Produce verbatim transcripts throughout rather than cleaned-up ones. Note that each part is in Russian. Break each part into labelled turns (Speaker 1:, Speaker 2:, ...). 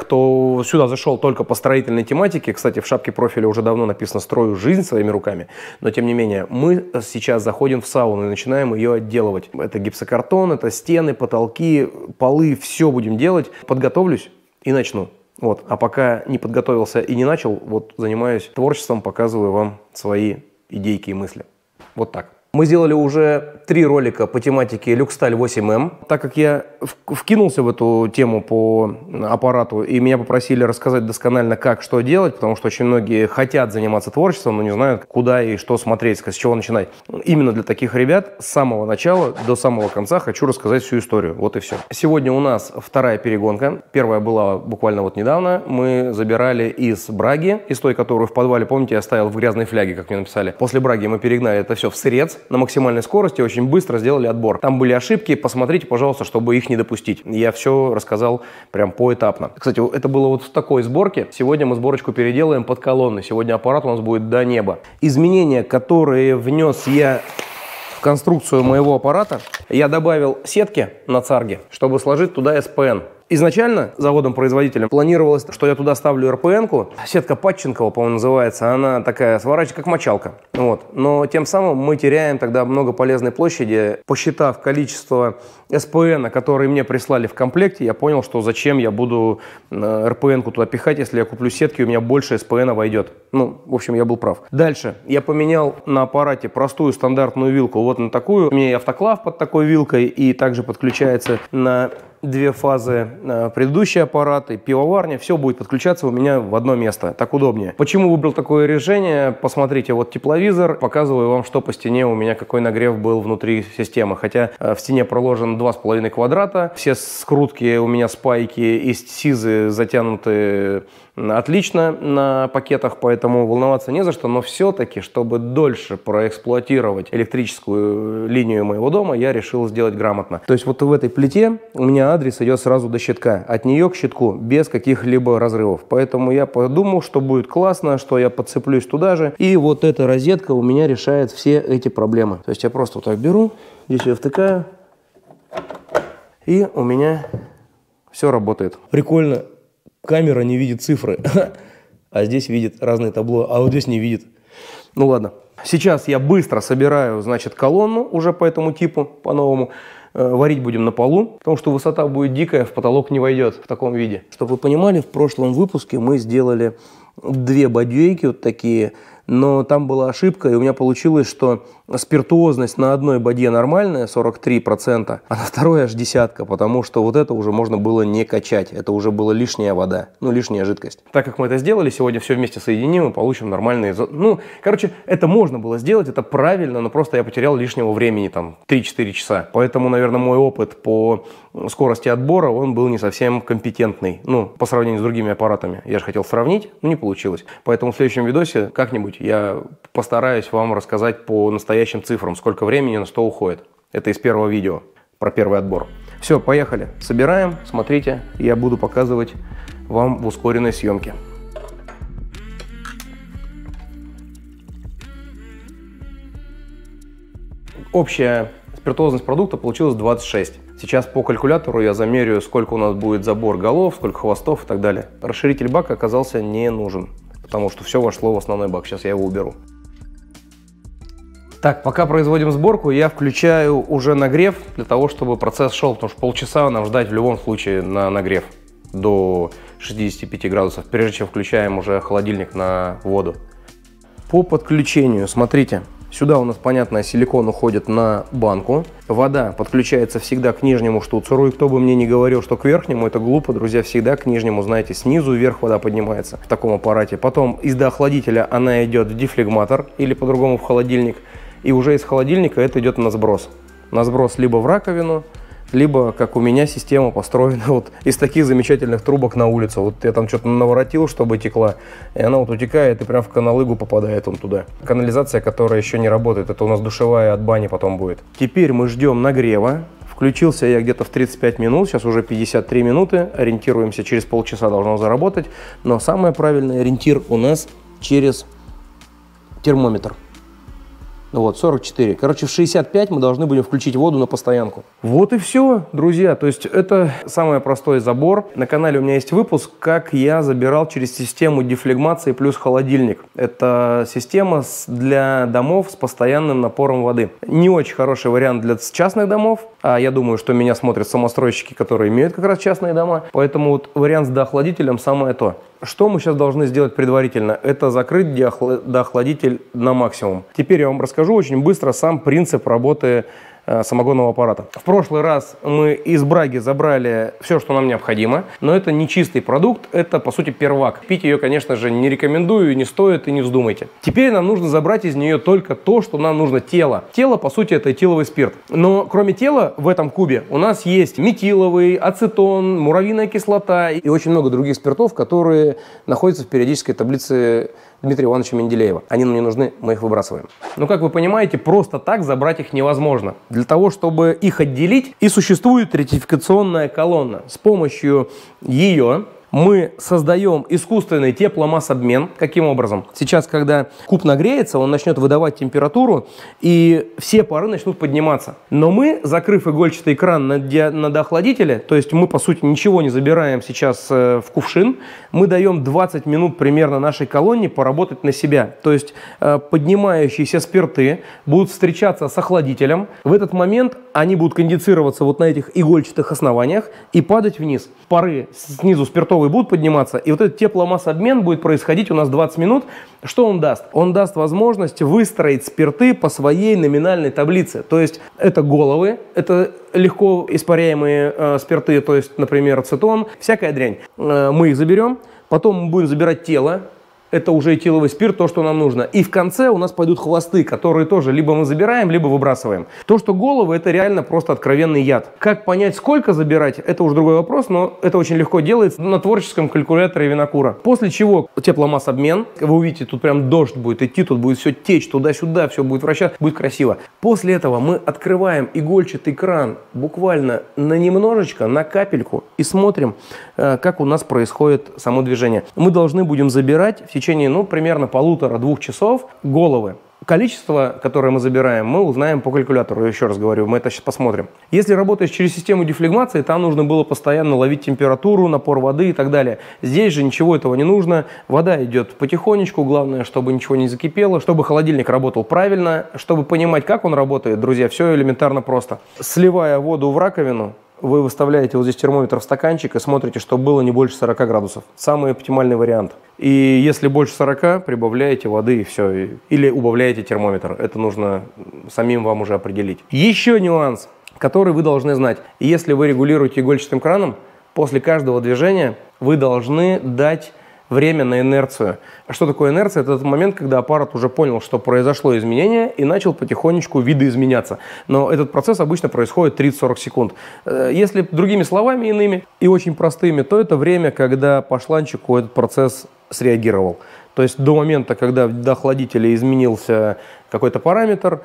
Speaker 1: кто сюда зашел только по строительной тематике, кстати, в шапке профиля уже давно написано «Строю жизнь своими руками», но тем не менее, мы сейчас заходим в сауну и начинаем ее отделывать. Это гипсокартон, это стены, потолки, полы, все будем делать. Подготовлюсь и начну. Вот. А пока не подготовился и не начал, вот занимаюсь творчеством, показываю вам свои идейки и мысли. Вот так. Мы сделали уже три ролика по тематике Люксталь восемь эм. Так как я вкинулся в эту тему по аппарату, и меня попросили рассказать досконально, как, что делать, потому что очень многие хотят заниматься творчеством, но не знают, куда и что смотреть, с чего начинать. Именно для таких ребят с самого начала до самого конца хочу рассказать всю историю. Вот и все. Сегодня у нас вторая перегонка. Первая была буквально вот недавно. Мы забирали из Браги, из той, которую в подвале, помните, я оставил в грязной фляге, как мне написали. После Браги мы перегнали это все в Сырец на максимальной скорости, очень быстро сделали отбор. Там были ошибки, посмотрите, пожалуйста, чтобы их не допустить. Я все рассказал прям поэтапно. Кстати, это было вот в такой сборке. Сегодня мы сборочку переделаем под колонны. Сегодня аппарат у нас будет до неба. Изменения, которые внес я в конструкцию моего аппарата, я добавил сетки на царге, чтобы сложить туда эс пэ эн. Изначально заводом-производителем планировалось, что я туда ставлю эр пэ эн-ку. Сетка Падченкова, по-моему, называется. Она такая сворачивается, как мочалка. Вот. Но тем самым мы теряем тогда много полезной площади. Посчитав количество эс пэ эн, которые мне прислали в комплекте, я понял, что зачем я буду эр пэ эн-ку туда пихать, если я куплю сетки, у меня больше эс пэ эн войдет. Ну, в общем, я был прав. Дальше я поменял на аппарате простую стандартную вилку вот на такую. У меня и автоклав под такой вилкой, и также подключается на две фазы предыдущие аппараты, пивоварня, все будет подключаться у меня в одно место, так удобнее. Почему выбрал такое решение? Посмотрите, вот тепловизор, показываю вам, что по стене у меня какой нагрев был внутри системы, хотя в стене проложен два с половиной квадрата, все скрутки у меня спайки и сизы затянуты отлично на пакетах, поэтому волноваться не за что, но все-таки, чтобы дольше проэксплуатировать электрическую линию моего дома, я решил сделать грамотно. То есть вот в этой плите у меня адрес идет сразу до щитка, от нее к щитку, без каких-либо разрывов. Поэтому я подумал, что будет классно, что я подцеплюсь туда же, и вот эта розетка у меня решает все эти проблемы. То есть я просто вот так беру, здесь ее втыкаю, и у меня все работает. Прикольно. Камера не видит цифры, а здесь видит разные табло, а вот здесь не видит. Ну ладно. Сейчас я быстро собираю, значит, колонну уже по этому типу, по-новому. Варить будем на полу, потому что высота будет дикая, в потолок не войдет в таком виде. Чтобы вы понимали, в прошлом выпуске мы сделали две бодейки вот такие, но там была ошибка, и у меня получилось, что спиртуозность на одной бадье нормальная, сорок три процента, а на второй аж десятка, потому что вот это уже можно было не качать, это уже была лишняя вода, ну, лишняя жидкость. Так как мы это сделали, сегодня все вместе соединим и получим нормальные... Ну, короче, это можно было сделать, это правильно, но просто я потерял лишнего времени, там, три-четыре часа. Поэтому, наверное, мой опыт по скорости отбора, он был не совсем компетентный, ну, по сравнению с другими аппаратами. Я же хотел сравнить, но не получилось. Поэтому в следующем видосе как-нибудь я постараюсь вам рассказать по настоящим цифрам, сколько времени на что уходит. Это из первого видео про первый отбор. Все, поехали. Собираем, смотрите, я буду показывать вам в ускоренной съемке. Общая спиртуозность продукта получилась двадцать шесть. Сейчас по калькулятору я замерю, сколько у нас будет забор голов, сколько хвостов и так далее. Расширитель бака оказался не нужен, потому что все вошло в основной бак. Сейчас я его уберу. Так, пока производим сборку, я включаю уже нагрев для того, чтобы процесс шел, потому что полчаса нам ждать в любом случае на нагрев до шестидесяти пяти градусов, прежде чем включаем уже холодильник на воду. По подключению, смотрите, сюда у нас, понятно, силикон уходит на банку, вода подключается всегда к нижнему штуцеру, и кто бы мне не говорил, что к верхнему, это глупо, друзья, всегда к нижнему, знаете, снизу вверх вода поднимается в таком аппарате. Потом из доохладителя она идет в дефлегматор или по-другому в холодильник. И уже из холодильника это идет на сброс. На сброс либо в раковину, либо, как у меня, система построена вот из таких замечательных трубок на улицу. Вот я там что-то наворотил, чтобы текла, и она вот утекает и прям в каналыгу попадает он туда. Канализация, которая еще не работает, это у нас душевая от бани потом будет. Теперь мы ждем нагрева. Включился я где-то в тридцать пять минут, сейчас уже пятьдесят три минуты. Ориентируемся, через полчаса должно заработать. Но самый правильный ориентир у нас через термометр. Вот, сорок четыре. Короче, в шестьдесят пять мы должны будем включить воду на постоянку. Вот и все, друзья. То есть это самый простой забор. На канале у меня есть выпуск, как я забирал через систему дефлегмации плюс холодильник. Это система для домов с постоянным напором воды. Не очень хороший вариант для частных домов. А я думаю, что меня смотрят самостройщики, которые имеют как раз частные дома. Поэтому вот вариант с доохладителем самое то. Что мы сейчас должны сделать предварительно? Это закрыть доохладитель на максимум. Теперь я вам расскажу очень быстро сам принцип работы э, самогонного аппарата. В прошлый раз мы из браги забрали все, что нам необходимо, но это не чистый продукт, это по сути первак. Пить ее, конечно же, не рекомендую, не стоит и не вздумайте. Теперь нам нужно забрать из нее только то, что нам нужно: тело. Тело, по сути, это этиловый спирт. Но кроме тела в этом кубе у нас есть метиловый, ацетон, муравьиная кислота и очень много других спиртов, которые находятся в периодической таблице Дмитрия Ивановича Менделеева. Они нам не нужны, мы их выбрасываем. Но, как вы понимаете, просто так забрать их невозможно. Для того, чтобы их отделить, и существует ретификационная колонна. С помощью ее мы создаем искусственный тепломасс-обмен. Каким образом? Сейчас, когда куб нагреется, он начнет выдавать температуру, и все пары начнут подниматься. Но мы, закрыв игольчатый кран на, на доохладителе, то есть мы, по сути, ничего не забираем сейчас э, в кувшин, мы даем двадцать минут примерно нашей колонне поработать на себя. То есть э, поднимающиеся спирты будут встречаться с охладителем. В этот момент они будут конденсироваться вот на этих игольчатых основаниях и падать вниз. Пары снизу спиртовые будут подниматься, и вот этот тепломасс-обмен будет происходить у нас двадцать минут. Что он даст? Он даст возможность выстроить спирты по своей номинальной таблице. То есть это головы, это легко испаряемые э, спирты, то есть, например, ацетон, всякая дрянь. Э, мы их заберем, потом мы будем забирать тело. Это уже этиловый спирт, то, что нам нужно. И в конце у нас пойдут хвосты, которые тоже либо мы забираем, либо выбрасываем. То, что головы, это реально просто откровенный яд. Как понять, сколько забирать, это уже другой вопрос, но это очень легко делается на творческом калькуляторе винокура. После чего тепломасс-обмен. Вы увидите, тут прям дождь будет идти, тут будет все течь туда-сюда, все будет вращаться, будет красиво. После этого мы открываем игольчатый кран буквально на немножечко, на капельку, и смотрим, как у нас происходит само движение. Мы должны будем забирать в течение, ну, примерно полутора-двух часов головы. Количество, которое мы забираем, мы узнаем по калькулятору. Еще раз говорю, мы это сейчас посмотрим. Если работаешь через систему дефлегмации, там нужно было постоянно ловить температуру, напор воды и так далее. Здесь же ничего этого не нужно. Вода идет потихонечку. Главное, чтобы ничего не закипело, чтобы холодильник работал правильно. Чтобы понимать, как он работает, друзья, все элементарно просто. Сливая воду в раковину, вы выставляете вот здесь термометр в стаканчик и смотрите, чтобы было не больше сорока градусов. Самый оптимальный вариант. И если больше сорока, прибавляете воды и все. Или убавляете термометр. Это нужно самим вам уже определить. Еще нюанс, который вы должны знать. Если вы регулируете игольчатым краном, после каждого движения вы должны дать время на инерцию. А что такое инерция? Это тот момент, когда аппарат уже понял, что произошло изменение, и начал потихонечку видоизменяться. Но этот процесс обычно происходит тридцать-сорок секунд. Если другими словами иными и очень простыми, то это время, когда по шланчику этот процесс среагировал. То есть до момента, когда в охладителе изменился какой-то параметр,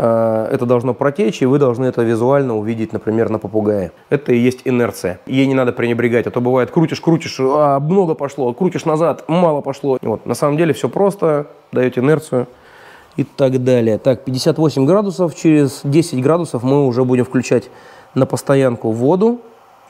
Speaker 1: это должно протечь, и вы должны это визуально увидеть, например, на попугае. Это и есть инерция. Ей не надо пренебрегать. А то бывает, крутишь, крутишь, а много пошло, крутишь назад, мало пошло. Вот. На самом деле все просто, даете инерцию и так далее. Так, пятьдесят восемь градусов, через десять градусов мы уже будем включать на постоянку воду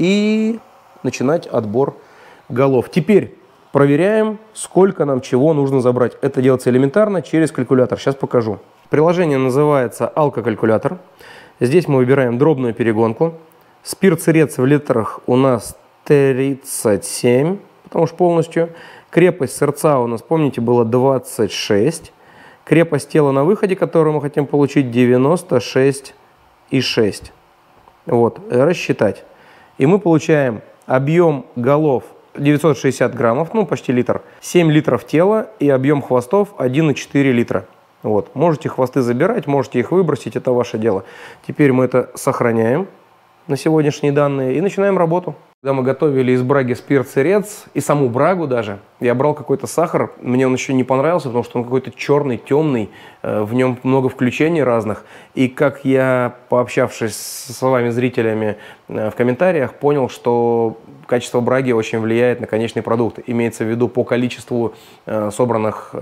Speaker 1: и начинать отбор голов. Теперь проверяем, сколько нам чего нужно забрать. Это делается элементарно через калькулятор. Сейчас покажу. Приложение называется алкокалькулятор. Здесь мы выбираем дробную перегонку. Спирт-сырец в литрах у нас тридцать семь, потому что полностью. Крепость сырца у нас, помните, было двадцать шесть. Крепость тела на выходе, которую мы хотим получить, девяносто шесть и шесть. Вот, рассчитать. И мы получаем объем голов девятьсот шестьдесят граммов, ну почти литр, семь литров тела и объем хвостов один и четыре литра. Вот. Можете хвосты забирать, можете их выбросить, это ваше дело. Теперь мы это сохраняем на сегодняшние данные и начинаем работу. Когда мы готовили из браги спирт-сырец и саму брагу даже, я брал какой-то сахар, мне он еще не понравился, потому что он какой-то черный, темный, в нем много включений разных. И как я, пообщавшись с вами, зрителями, в комментариях, понял, что качество браги очень влияет на конечный продукт. Имеется в виду по количеству собранных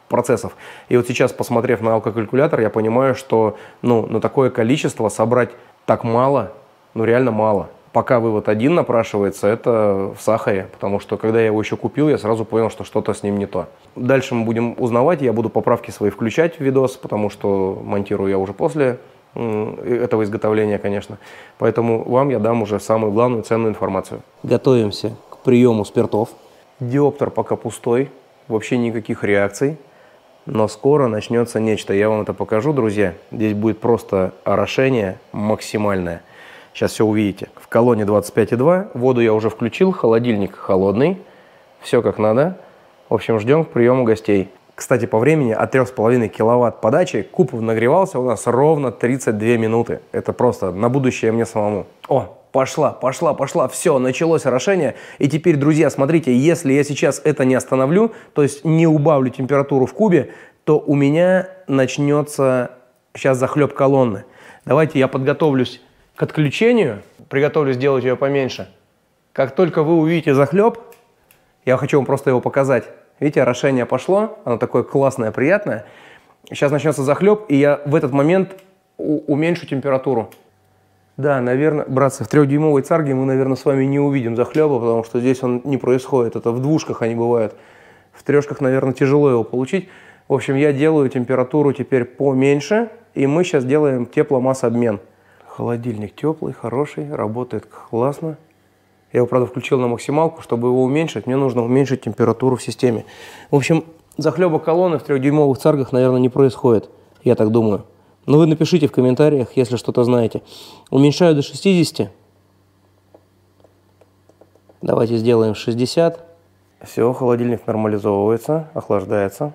Speaker 1: процессов. И вот сейчас, посмотрев на алкокалькулятор, я понимаю, что ну, на такое количество собрать так мало, ну реально мало. Пока вывод один напрашивается, это в сахаре, потому что когда я его еще купил, я сразу понял, что что-то с ним не то. Дальше мы будем узнавать, я буду поправки свои включать в видос, потому что монтирую я уже после этого изготовления, конечно. Поэтому вам я дам уже самую главную ценную информацию. Готовимся к приему спиртов. Диоптер пока пустой, вообще никаких реакций, но скоро начнется нечто. Я вам это покажу, друзья. Здесь будет просто орошение максимальное. Сейчас все увидите. В колонне двадцать пять и два. Воду я уже включил, холодильник холодный. Все как надо. В общем, ждем к приему гостей. Кстати, по времени от трёх с половиной киловатт подачи куб нагревался у нас ровно тридцать две минуты. Это просто на будущее мне самому. О, пошла, пошла, пошла. Все, началось орошение. И теперь, друзья, смотрите, если я сейчас это не остановлю, то есть не убавлю температуру в кубе, то у меня начнется сейчас захлеб колонны. Давайте я подготовлюсь к отключению, приготовлюсь сделать ее поменьше. Как только вы увидите захлеб, я хочу вам просто его показать. Видите, орошение пошло, оно такое классное, приятное. Сейчас начнется захлеб, и я в этот момент уменьшу температуру. Да, наверное, братцы, в трехдюймовой царге мы, наверное, с вами не увидим захлеба, потому что здесь он не происходит. Это в двушках они бывают. В трешках, наверное, тяжело его получить. В общем, я делаю температуру теперь поменьше, и мы сейчас делаем тепломассообмен. Холодильник теплый, хороший, работает классно. Я его, правда, включил на максималку. Чтобы его уменьшить, мне нужно уменьшить температуру в системе. В общем, захлеба колонны в трехдюймовых царгах, наверное, не происходит. Я так думаю. Но вы напишите в комментариях, если что-то знаете. Уменьшаю до шестидесяти. Давайте сделаем шестьдесят. Все, холодильник нормализовывается, охлаждается.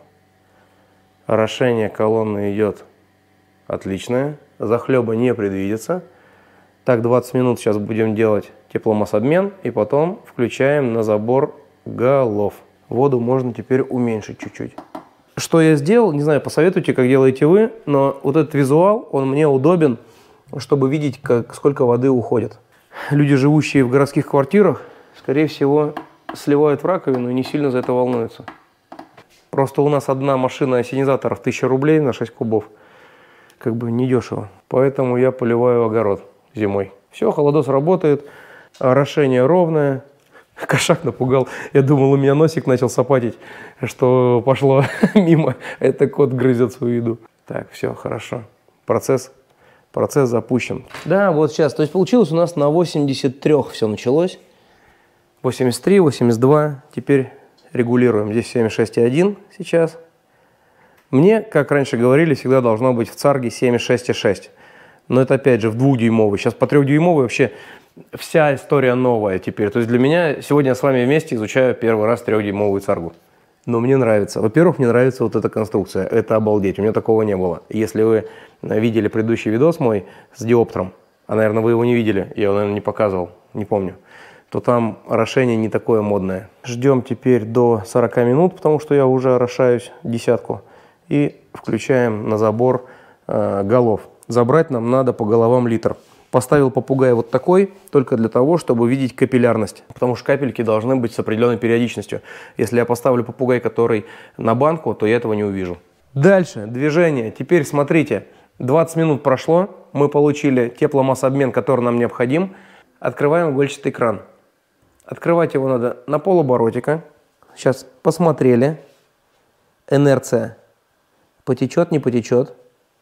Speaker 1: Орошение колонны идет отличное. Захлеба не предвидится. Так, двадцать минут сейчас будем делать тепломассобмен. И потом включаем на забор голов. Воду можно теперь уменьшить чуть-чуть. Что я сделал, не знаю, посоветуйте, как делаете вы. Но вот этот визуал, он мне удобен, чтобы видеть, как, сколько воды уходит. Люди, живущие в городских квартирах, скорее всего, сливают в раковину и не сильно за это волнуются. Просто у нас одна машина ассенизаторов тысяча рублей на шесть кубов. Как бы недешево. Поэтому я поливаю огород зимой. Все, холодос работает, орошение ровное. Кошак напугал. Я думал, у меня носик начал сапатить, что пошло мимо. Это кот грызет свою еду. Так, все, хорошо. Процесс, процесс запущен. Да, вот сейчас. То есть получилось у нас на восемьдесят три все началось. восемьдесят три, восемьдесят два. Теперь регулируем. Здесь семьдесят шесть и один сейчас. Мне, как раньше говорили, всегда должно быть в царге семьдесят шесть и шесть. Но это опять же в двухдюймовый. Сейчас по трехдюймовой вообще вся история новая теперь. То есть для меня сегодня я с вами вместе изучаю первый раз трехдюймовую царгу. Но мне нравится. Во-первых, мне нравится вот эта конструкция. Это обалдеть. У меня такого не было. Если вы видели предыдущий видос мой с диоптром, а, наверное, вы его не видели, я его, наверное, не показывал, не помню, то там орошение не такое модное. Ждем теперь до сорока минут, потому что я уже орошаюсь десятку. И включаем на забор э, голов. Забрать нам надо по головам литр. Поставил попугай вот такой, только для того, чтобы видеть капиллярность. Потому что капельки должны быть с определенной периодичностью. Если я поставлю попугай, который на банку, то я этого не увижу. Дальше движение. Теперь смотрите, двадцать минут прошло. Мы получили тепломассообмен, который нам необходим. Открываем игольчатый кран. Открывать его надо на полоборотика. Сейчас посмотрели. Инерция. Потечет, не потечет.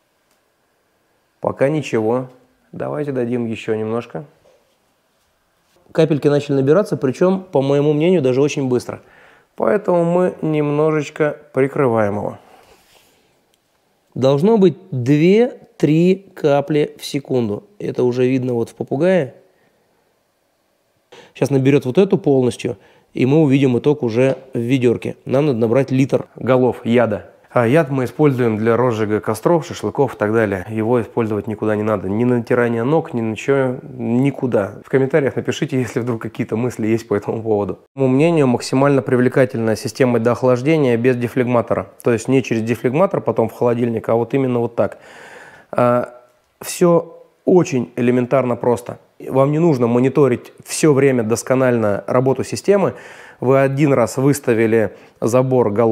Speaker 1: Пока ничего. Давайте дадим еще немножко. Капельки начали набираться, причем, по моему мнению, даже очень быстро. Поэтому мы немножечко прикрываем его. Должно быть две-три капли в секунду. Это уже видно вот в попугае. Сейчас наберет вот эту полностью, и мы увидим итог уже в ведерке. Нам надо набрать литр голов яда. А яд мы используем для розжига костров, шашлыков и так далее. Его использовать никуда не надо. Ни на натирание ног, ни на ничего, никуда. В комментариях напишите, если вдруг какие-то мысли есть по этому поводу. По моему мнению, максимально привлекательная система для охлаждения без дефлегматора. То есть не через дефлегматор потом в холодильник, а вот именно вот так. А, все очень элементарно просто. Вам не нужно мониторить все время досконально работу системы. Вы один раз выставили забор голов,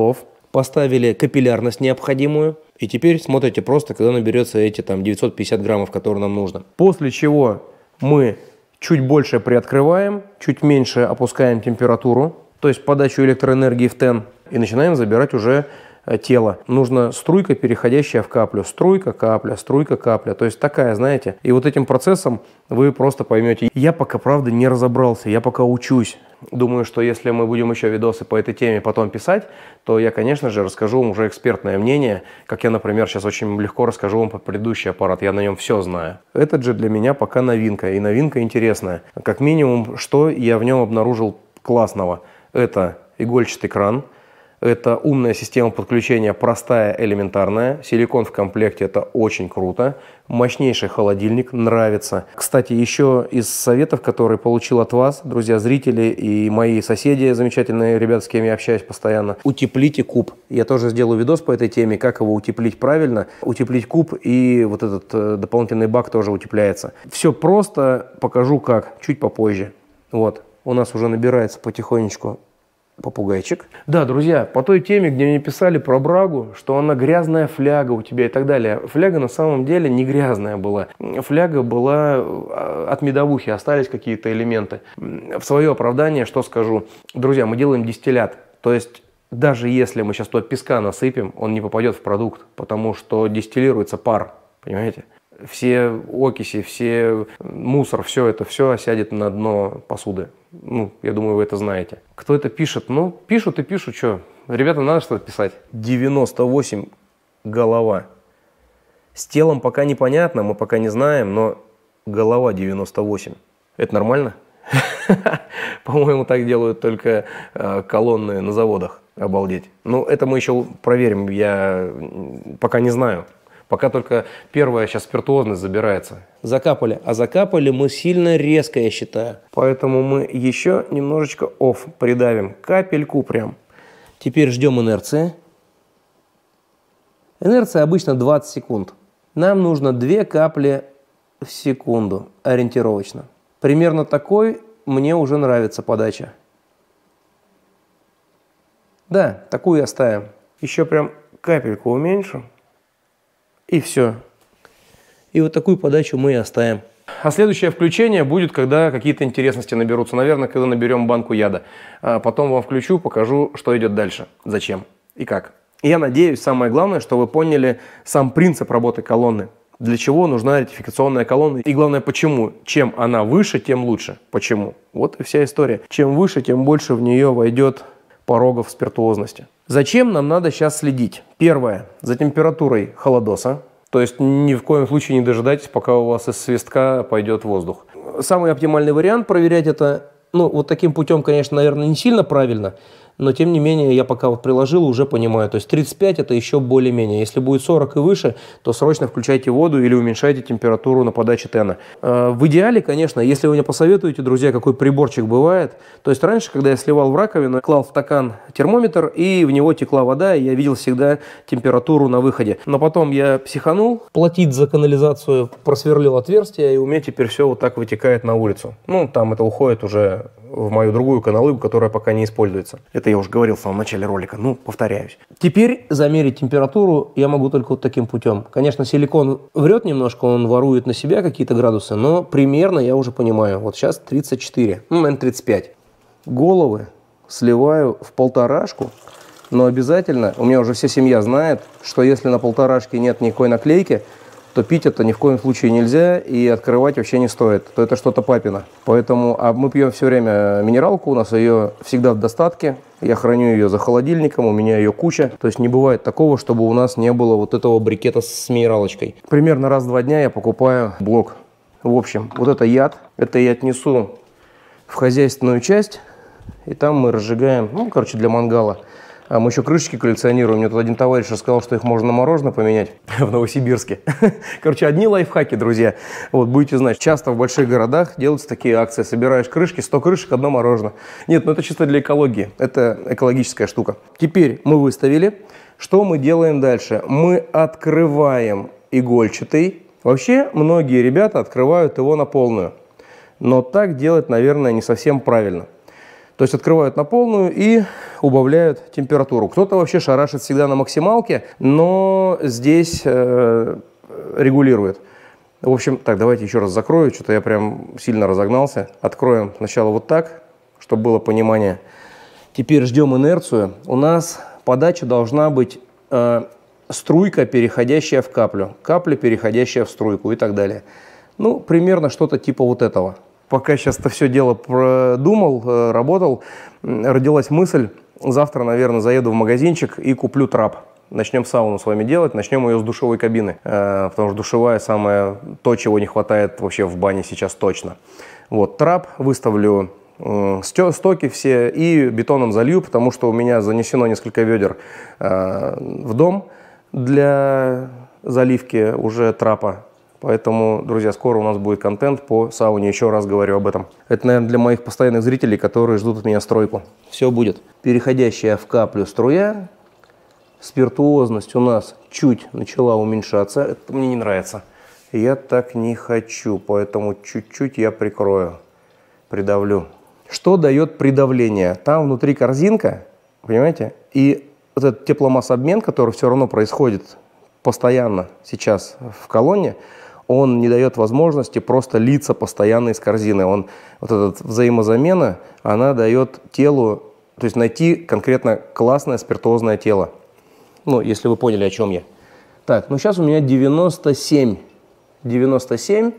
Speaker 1: поставили капиллярность необходимую. И теперь смотрите просто, когда наберется эти там девятьсот пятьдесят граммов, которые нам нужно. После чего мы чуть больше приоткрываем, чуть меньше опускаем температуру, то есть подачу электроэнергии в тен, и начинаем забирать уже тело. Нужна струйка, переходящая в каплю. Струйка, капля, струйка, капля. То есть такая, знаете. И вот этим процессом вы просто поймете. Я пока, правда, не разобрался. Я пока учусь. Думаю, что если мы будем еще видосы по этой теме потом писать, то я, конечно же, расскажу вам уже экспертное мнение. Как я, например, сейчас очень легко расскажу вам про предыдущий аппарат. Я на нем все знаю. Этот же для меня пока новинка. И новинка интересная. Как минимум, что я в нем обнаружил классного. Это игольчатый кран. Это умная система подключения, простая, элементарная. Силикон в комплекте, это очень круто. Мощнейший холодильник, нравится. Кстати, еще из советов, которые получил от вас, друзья, зрители и мои соседи, замечательные ребята, с кем я общаюсь постоянно, утеплите куб. Я тоже сделаю видос по этой теме, как его утеплить правильно. Утеплить куб, и вот этот э, дополнительный бак тоже утепляется. Все просто, покажу как, чуть попозже. Вот, у нас уже набирается потихонечку попугайчик. Да, друзья, по той теме, где мне писали про брагу, что она грязная фляга у тебя и так далее. Фляга на самом деле не грязная была. Фляга была от медовухи, остались какие-то элементы. В свое оправдание что скажу? Друзья, мы делаем дистиллят. То есть даже если мы сейчас туда песка насыпем, он не попадет в продукт, потому что дистиллируется пар. Понимаете? Все окиси, все мусор, все это, все осядет на дно посуды. Ну, я думаю, вы это знаете. Кто это пишет? Ну, пишут и пишут, что? Ребята, надо что-то писать. девяносто восемь голова. С телом пока непонятно, мы пока не знаем, но голова девяносто восемь. Это нормально? По-моему, так делают только колонны на заводах. Обалдеть. Ну, это мы еще проверим, я пока не знаю. Пока только первая сейчас спиртуозность забирается. Закапали. А закапали мы сильно резко, я считаю. Поэтому мы еще немножечко офф придавим. Капельку прям. Теперь ждем инерции. Инерция обычно двадцать секунд. Нам нужно две капли в секунду ориентировочно. Примерно такой мне уже нравится подача. Да, такую оставим. Еще прям капельку уменьшу. И все. И вот такую подачу мы и оставим. А следующее включение будет, когда какие-то интересности наберутся. Наверное, когда наберем банку яда. А потом вам включу, покажу, что идет дальше. Зачем и как. И я надеюсь, самое главное, что вы поняли сам принцип работы колонны. Для чего нужна ретификационная колонна. И главное, почему. Чем она выше, тем лучше. Почему. Вот и вся история. Чем выше, тем больше в нее войдет порогов спиртуозности. Зачем нам надо сейчас следить? Первое. За температурой холодоса. То есть ни в коем случае не дожидайтесь, пока у вас из свистка пойдет воздух. Самый оптимальный вариант проверять это, ну, вот таким путем, конечно, наверное, не сильно правильно, но тем не менее я пока вот приложил, уже понимаю. То есть тридцать пять это еще более-менее. Если будет сорок и выше, то срочно включайте воду или уменьшайте температуру на подаче тена. В идеале, конечно, если вы мне посоветуете, друзья, какой приборчик бывает. То есть раньше, когда я сливал в раковину, клал в стакан термометр, и в него текла вода, и я видел всегда температуру на выходе. Но потом я психанул, платить за канализацию, просверлил отверстие, и у меня теперь все вот так вытекает на улицу. Ну, там это уходит уже в мою другую каналыгу, которая пока не используется. Это я уже говорил в самом начале ролика, ну, повторяюсь. Теперь замерить температуру я могу только вот таким путем. Конечно, силикон врет немножко, он ворует на себя какие-то градусы, но примерно я уже понимаю. Вот сейчас тридцать четыре, ну, наверное, тридцать пять. Головы сливаю в полторашку, но обязательно, у меня уже вся семья знает, что если на полторашке нет никакой наклейки, то пить это ни в коем случае нельзя и открывать вообще не стоит. То это что-то папино. Поэтому а мы пьем все время минералку, у нас ее всегда в достатке. Я храню ее за холодильником, у меня ее куча. То есть не бывает такого, чтобы у нас не было вот этого брикета с минералочкой. Примерно раз в два дня я покупаю блок. В общем, вот это яд. Это я отнесу в хозяйственную часть. И там мы разжигаем, ну, короче, для мангала. А мы еще крышечки коллекционируем. Мне тут один товарищ рассказал, что их можно на мороженое поменять в Новосибирске. Короче, одни лайфхаки, друзья. Вот, будете знать. Часто в больших городах делаются такие акции. Собираешь крышки, сто крышек, одно мороженое. Нет, ну это чисто для экологии. Это экологическая штука. Теперь мы выставили. Что мы делаем дальше? Мы открываем игольчатый. Вообще, многие ребята открывают его на полную. Но так делать, наверное, не совсем правильно. То есть открывают на полную и убавляют температуру. Кто-то вообще шарашит всегда на максималке, но здесь э, регулирует. В общем, так, давайте еще раз закрою, что-то я прям сильно разогнался. Откроем сначала вот так, чтобы было понимание. Теперь ждем инерцию. У нас подача должна быть э, струйка, переходящая в каплю, капля, переходящая в струйку и так далее. Ну, примерно что-то типа вот этого. Пока сейчас это все дело продумал, э, работал, родилась мысль, завтра, наверное, заеду в магазинчик и куплю трап. Начнем сауну с вами делать, начнем ее с душевой кабины, э, потому что душевая самое то, чего не хватает вообще в бане сейчас точно. Вот, трап, выставлю э, стоки все и бетоном залью, потому что у меня занесено несколько ведер э, в дом для заливки уже трапа. Поэтому, друзья, скоро у нас будет контент по сауне, еще раз говорю об этом. Это, наверное, для моих постоянных зрителей, которые ждут от меня стройку. Все будет. Переходящая в каплю струя. Спиртуозность у нас чуть начала уменьшаться. Это мне не нравится. Я так не хочу, поэтому чуть-чуть я прикрою, придавлю. Что дает придавление? Там внутри корзинка, понимаете? И вот этот тепломассообмен, который все равно происходит постоянно сейчас в колонне, он не дает возможности просто литься постоянно из корзины. Он, вот эта взаимозамена, она дает телу, то есть найти конкретно классное спиртуозное тело. Ну, если вы поняли, о чем я. Так, ну сейчас у меня девяносто семь. девяносто семь.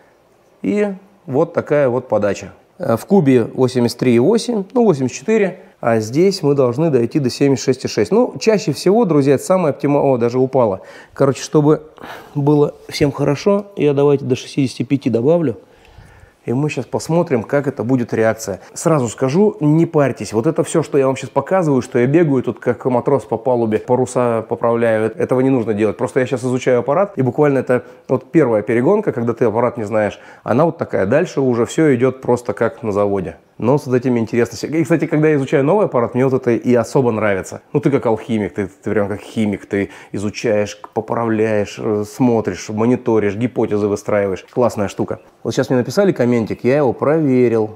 Speaker 1: И вот такая вот подача. В кубе восемьдесят три и восемь, ну восемьдесят четыре. А здесь мы должны дойти до семьдесят шесть и шесть. Ну, чаще всего, друзья, это самое оптимальное. О, даже упало. Короче, чтобы было всем хорошо, я давайте до шестидесяти пяти добавлю. И мы сейчас посмотрим, как это будет реакция. Сразу скажу, не парьтесь. Вот это все, что я вам сейчас показываю, что я бегаю тут как матрос по палубе, паруса поправляю, этого не нужно делать. Просто я сейчас изучаю аппарат, и буквально это вот первая перегонка, когда ты аппарат не знаешь, она вот такая. Дальше уже все идет просто как на заводе. Но с этими интересно. И, кстати, когда я изучаю новый аппарат, мне вот это и особо нравится. Ну, ты как алхимик, ты, ты прям как химик, ты изучаешь, поправляешь, смотришь, мониторишь, гипотезы выстраиваешь. Классная штука. Вот сейчас мне написали комментик, я его проверил,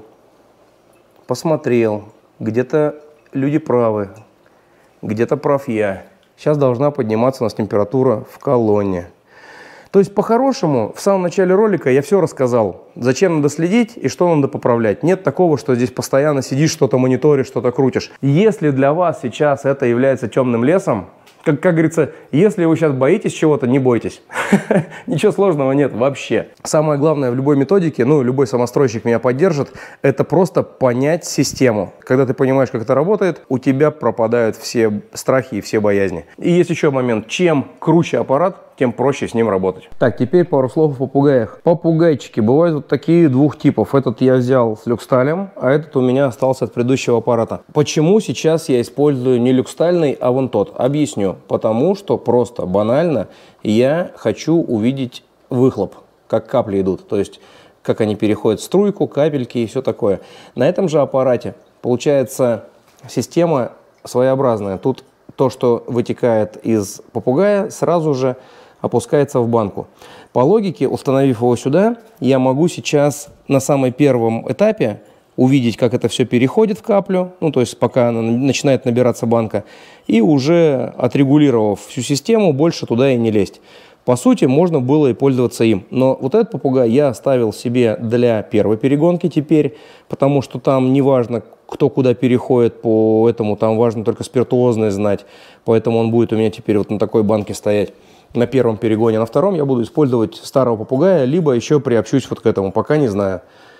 Speaker 1: посмотрел. Где-то люди правы, где-то прав я. Сейчас должна подниматься у нас температура в колонне. То есть, по-хорошему, в самом начале ролика я все рассказал, зачем надо следить и что надо поправлять. Нет такого, что здесь постоянно сидишь, что-то мониторишь, что-то крутишь. Если для вас сейчас это является темным лесом, как, как говорится, если вы сейчас боитесь чего-то, не бойтесь. Ничего сложного нет вообще. Самое главное в любой методике, ну, любой самостройщик меня поддержит, это просто понять систему. Когда ты понимаешь, как это работает, у тебя пропадают все страхи и все боязни. И есть еще момент. Чем круче аппарат, тем проще с ним работать. Так, теперь пару слов о попугаях. Попугайчики бывают вот такие двух типов. Этот я взял с люксталем, а этот у меня остался от предыдущего аппарата. Почему сейчас я использую не люкстальный, а вон тот? Объясню. Потому что просто банально я хочу увидеть выхлоп, как капли идут. То есть, как они переходят в струйку, капельки и все такое. На этом же аппарате получается система своеобразная. Тут то, что вытекает из попугая, сразу же опускается в банку. По логике, установив его сюда, я могу сейчас на самом первом этапе увидеть, как это все переходит в каплю, ну, то есть пока она начинает набираться банка, и уже отрегулировав всю систему, больше туда и не лезть. По сути, можно было и пользоваться им. Но вот этот попугай я оставил себе для первой перегонки теперь, потому что там не важно, кто куда переходит по этому, там важно только спиртуозность знать. Поэтому он будет у меня теперь вот на такой банке стоять на первом перегоне. На втором я буду использовать старого попугая, либо еще приобщусь вот к этому, пока не знаю.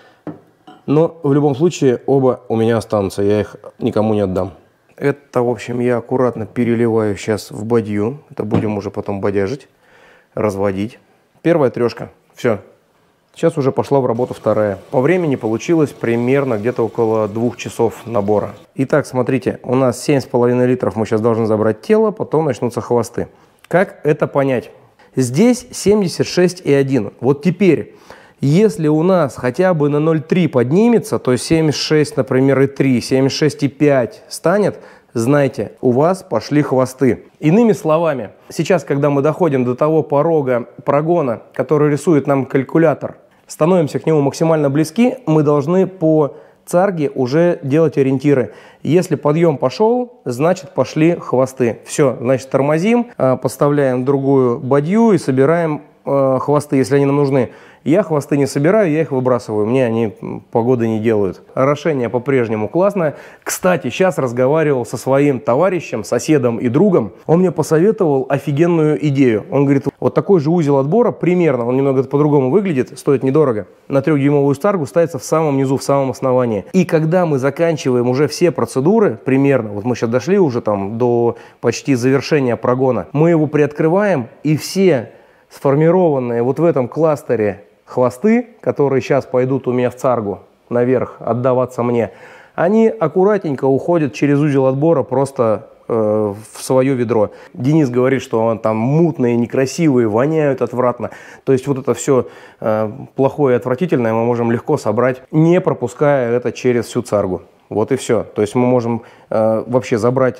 Speaker 1: Но в любом случае оба у меня останутся, я их никому не отдам. Это, в общем, я аккуратно переливаю сейчас в бадью. Это будем уже потом бадяжить, разводить. Первая трешка. Все. Сейчас уже пошла в работу вторая. По времени получилось примерно где-то около двух часов набора. Итак, смотрите, у нас семь с половиной литров мы сейчас должны забрать тело, потом начнутся хвосты. Как это понять? Здесь семьдесят шесть и один. Вот теперь, если у нас хотя бы на ноль целых три поднимется, то есть семьдесят шесть, например, и три, семьдесят шесть и пять станет, знайте, у вас пошли хвосты. Иными словами, сейчас, когда мы доходим до того порога прогона, который рисует нам калькулятор, становимся к нему максимально близки, мы должны по царге уже делать ориентиры. Если подъем пошел, значит пошли хвосты. Все, значит тормозим, подставляем другую бадью и собираем хвосты, если они нам нужны. Я хвосты не собираю, я их выбрасываю. Мне они погоды не делают. Орошение по-прежнему классное. Кстати, сейчас разговаривал со своим товарищем, соседом и другом. Он мне посоветовал офигенную идею. Он говорит, вот такой же узел отбора, примерно, он немного по-другому выглядит, стоит недорого. На трехдюймовую царгу ставится в самом низу, в самом основании. И когда мы заканчиваем уже все процедуры, примерно, вот мы сейчас дошли уже там до почти завершения прогона, мы его приоткрываем, и все сформированные вот в этом кластере хвосты, которые сейчас пойдут у меня в царгу наверх отдаваться мне, они аккуратненько уходят через узел отбора просто э, в свое ведро. Денис говорит, что он там мутные, некрасивые, воняют отвратно. То есть вот это все э, плохое и отвратительное мы можем легко собрать, не пропуская это через всю царгу. Вот и все. То есть мы можем э, вообще забрать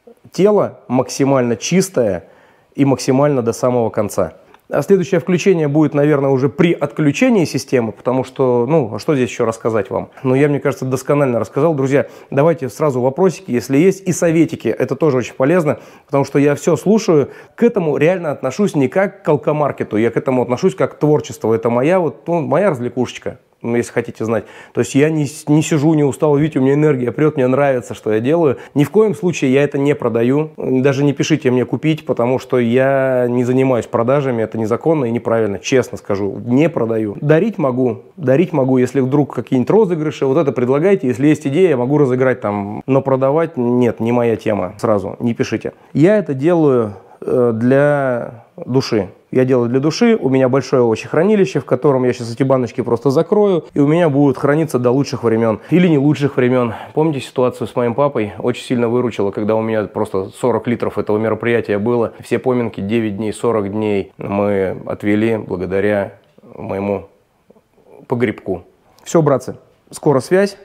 Speaker 1: тело максимально чистое и максимально до самого конца. А следующее включение будет, наверное, уже при отключении системы, потому что, ну, а что здесь еще рассказать вам? Ну, я, мне кажется, досконально рассказал. Друзья, давайте сразу вопросики, если есть, и советики. Это тоже очень полезно, потому что я все слушаю. К этому реально отношусь не как к алкомаркету, я к этому отношусь как к творчеству. Это моя, вот, ну, моя развлекушечка. Ну, если хотите знать. То есть я не, не сижу, не устал, видите, у меня энергия прет, мне нравится, что я делаю. Ни в коем случае я это не продаю. Даже не пишите мне купить, потому что я не занимаюсь продажами, это незаконно и неправильно, честно скажу. Не продаю. Дарить могу, дарить могу, если вдруг какие-нибудь розыгрыши, вот это предлагайте. Если есть идея, я могу разыграть там, но продавать нет, не моя тема. Сразу, не пишите. Я это делаю э, для души. Я делаю для души, у меня большое овощехранилище, в котором я сейчас эти баночки просто закрою, и у меня будут храниться до лучших времен или не лучших времен. Помните ситуацию с моим папой? Очень сильно выручила, когда у меня просто сорок литров этого мероприятия было. Все поминки девять дней, сорок дней мы отвели благодаря моему погребку. Все, братцы, скоро связь.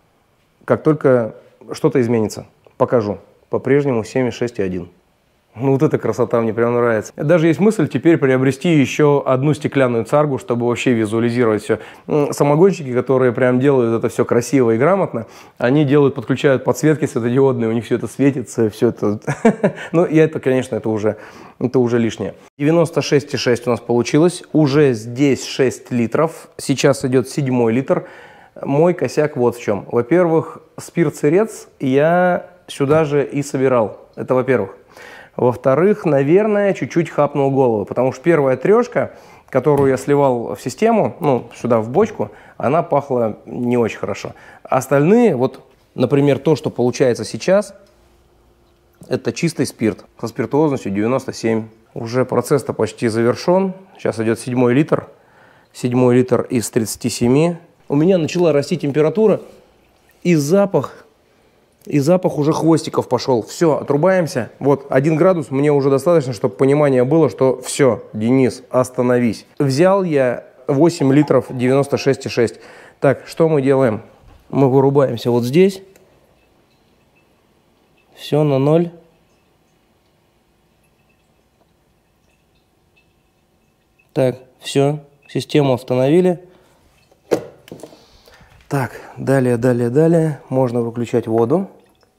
Speaker 1: Как только что-то изменится, покажу. По-прежнему семьдесят шесть и один. Ну вот эта красота мне прям нравится. Даже есть мысль теперь приобрести еще одну стеклянную царгу, чтобы вообще визуализировать все. Самогонщики, которые прям делают это все красиво и грамотно, они делают, подключают подсветки светодиодные, у них все это светится, все это. Ну, я это, конечно, это уже, это уже лишнее. девяносто шесть и шесть у нас получилось. Уже здесь шесть литров. Сейчас идет седьмой литр. Мой косяк вот в чем. Во-первых, спирт-сырец я сюда же и собирал. Это во-первых. Во-вторых, наверное, чуть-чуть хапнул голову, потому что первая трешка, которую я сливал в систему, ну, сюда в бочку, она пахла не очень хорошо. Остальные, вот, например, то, что получается сейчас, это чистый спирт со спиртуозностью девяносто семь. Уже процесс-то почти завершен. Сейчас идет седьмой литр. Седьмой литр из тридцати семи. У меня начала расти температура и запах. И запах уже хвостиков пошел. Все, отрубаемся. Вот, один градус мне уже достаточно, чтобы понимание было, что все, Денис, остановись. Взял я восемь литров девяносто шесть и шесть. Так, что мы делаем? Мы вырубаемся вот здесь. Все на ноль. Так, все, систему остановили. Так, далее, далее, далее. Можно выключать воду.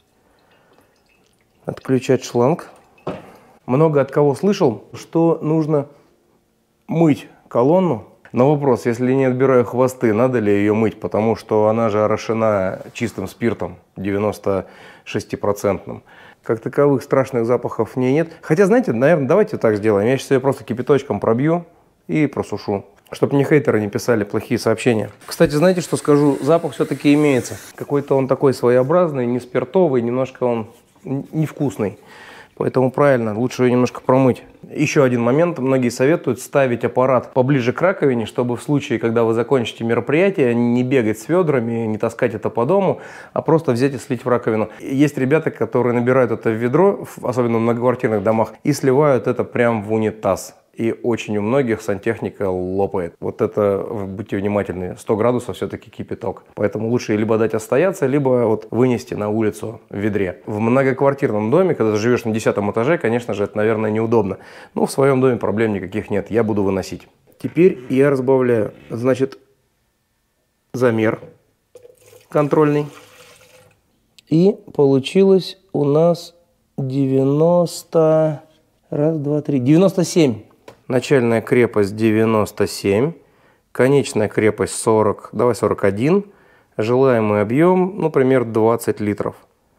Speaker 1: Отключать шланг. Много от кого слышал, что нужно мыть колонну. Но вопрос, если не отбираю хвосты, надо ли ее мыть, потому что она же орошена чистым спиртом, девяносто шестипроцентным. Как таковых страшных запахов в ней нет. Хотя, знаете, наверное, давайте так сделаем. Я сейчас ее просто кипяточком пробью и просушу. Чтобы мне хейтеры не писали плохие сообщения. Кстати, знаете, что скажу? Запах все-таки имеется. Какой-то он такой своеобразный, не спиртовый, немножко он невкусный. Поэтому правильно, лучше ее немножко промыть. Еще один момент. Многие советуют ставить аппарат поближе к раковине, чтобы в случае, когда вы закончите мероприятие, не бегать с ведрами, не таскать это по дому, а просто взять и слить в раковину. Есть ребята, которые набирают это в ведро, особенно в многоквартирных домах, и сливают это прямо в унитаз. И очень у многих сантехника лопает. Вот это, будьте внимательны, сто градусов все-таки кипяток. Поэтому лучше либо дать отстояться, либо вот вынести на улицу в ведре. В многоквартирном доме, когда ты живешь на десятом этаже, конечно же, это, наверное, неудобно. Но в своем доме проблем никаких нет, я буду выносить. Теперь я разбавляю, значит, замер. контрольный. И получилось у нас девяносто... Раз, два, три. девяносто семь. Начальная крепость девяносто семь. Конечная крепость сорок. Давай сорок один. Желаемый объем, ну, примерно двадцать литров.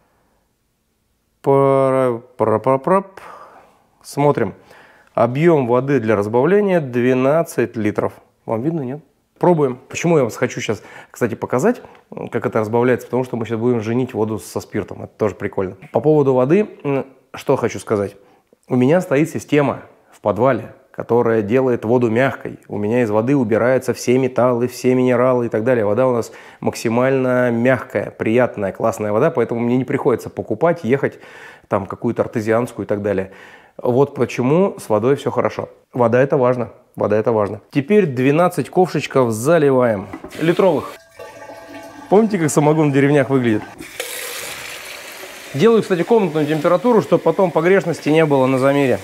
Speaker 1: Пара, пара, пара, пара. Смотрим. Объем воды для разбавления двенадцать литров. Вам видно, нет? Пробуем. Почему я вас хочу сейчас, кстати, показать, как это разбавляется? Потому что мы сейчас будем женить воду со спиртом. Это тоже прикольно. По поводу воды, что хочу сказать. У меня стоит система в подвале, которая делает воду мягкой. У меня из воды убираются все металлы, все минералы и так далее. Вода у нас максимально мягкая, приятная, классная вода, поэтому мне не приходится покупать, ехать там какую-то артезианскую и так далее. Вот почему с водой все хорошо. Вода — это важно. Вода — это важно. Теперь двенадцать ковшичков заливаем. Литровых. Помните, как самогон в деревнях выглядит? Делаю, кстати, комнатную температуру, чтобы потом погрешности не было на замере.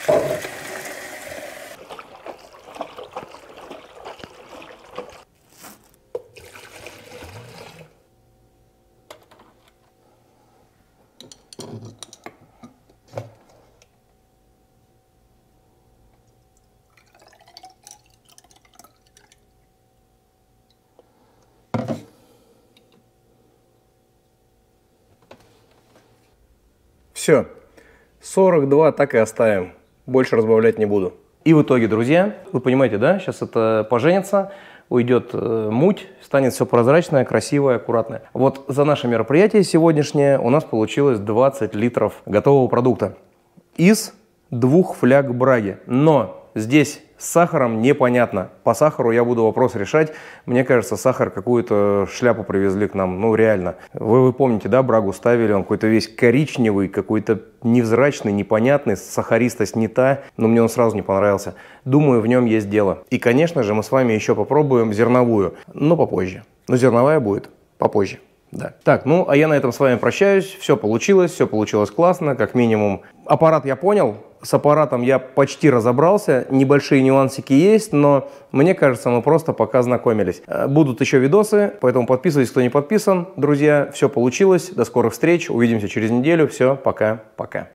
Speaker 1: Все, сорок два так и оставим, больше разбавлять не буду. И в итоге, друзья, вы понимаете, да, сейчас это поженится, уйдет э, муть, станет все прозрачное, красивое, аккуратное. Вот за наше мероприятие сегодняшнее у нас получилось двадцать литров готового продукта из двух фляг браги. Но здесь с сахаром непонятно. По сахару я буду вопрос решать. Мне кажется, сахар какую-то шляпу привезли к нам. Ну, реально. Вы, вы помните, да, брагу ставили, он какой-то весь коричневый, какой-то невзрачный, непонятный, сахаристость не та. Но мне он сразу не понравился. Думаю, в нем есть дело. И, конечно же, мы с вами еще попробуем зерновую, но попозже. Но зерновая будет попозже. Да. Так, ну, а я на этом с вами прощаюсь. Все получилось, все получилось классно. Как минимум, аппарат я понял. С аппаратом я почти разобрался, небольшие нюансики есть, но мне кажется, мы просто пока знакомились. Будут еще видосы, поэтому подписывайтесь, кто не подписан. Друзья, все получилось, до скорых встреч, увидимся через неделю, все, пока-пока.